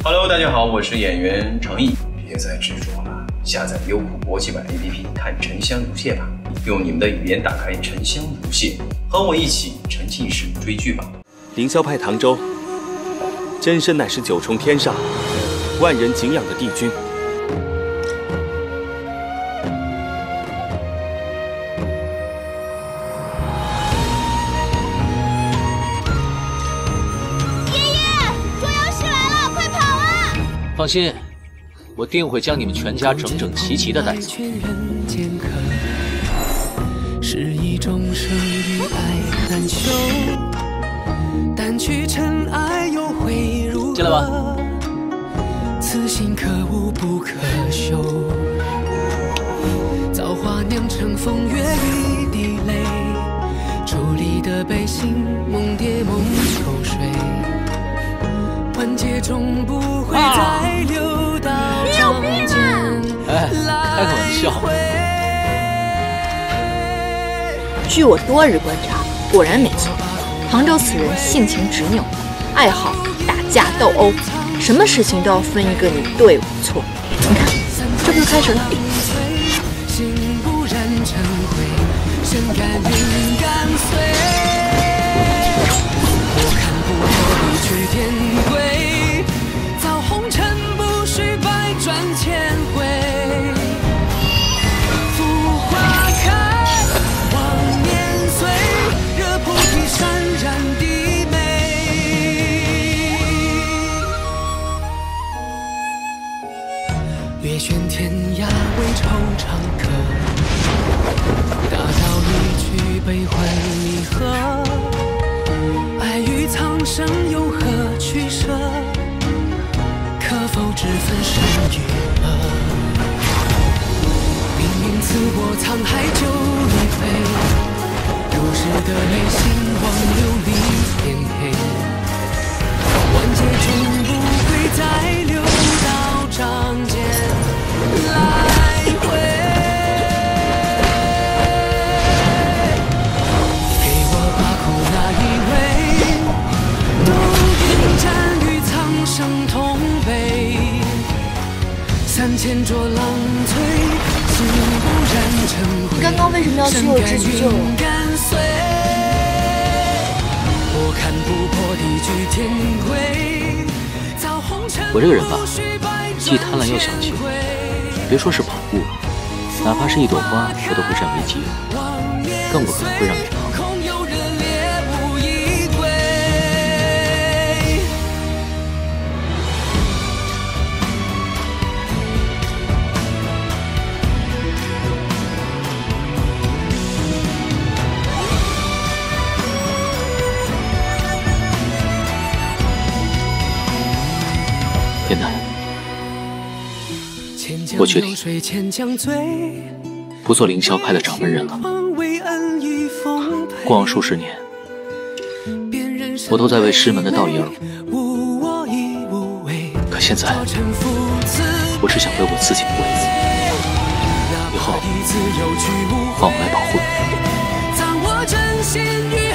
Hello， 大家好，我是演员程毅。别再执着了，下载优酷国际版 APP 看《沉香如屑》吧，用你们的语言打开《沉香如屑》，和我一起沉浸式追剧吧。 凌霄派唐周，真身乃是九重天上万人敬仰的帝君。 放心，我定会将你们全家整整齐齐的带走。是一种生于爱难求，但去尘埃又会如何？进来吧。此心可无不可修，造化酿成风月一滴泪，伫立的悲心，梦蝶梦秋水。万劫终不会再流到掌间。哎，开个玩笑。 据我多日观察，果然没错。唐周此人性情执拗，爱好打架斗殴，什么事情都要分一个你对我错。你看，这不就开始了？心不染尘灰，身甘云干碎。我看不破地去天归，造红尘不须百转千回。浮花开，望年岁，惹菩提潸然低眉。月悬天涯为惆怅客，大道离去悲欢离合。爱与苍生有何取舍？可否只分生与恶？命运赐我沧海久一回，如是的内心忘流离天黑。万劫终不会再流到掌间来回。给我把苦那一位，独饮战与苍生同悲。3000浊浪摧，心不染尘灰。 你刚刚为什么要去我这去救我？ 我这个人吧，既贪婪又小气，别说是宝物，哪怕是一朵花，我都会占为己有，更不可能会让给他。天南，我决定不做凌霄派的掌门人了。过往数十年，我都在为师门的道义而活，可现在，我只想为我自己活一次。以后，换我来保护你。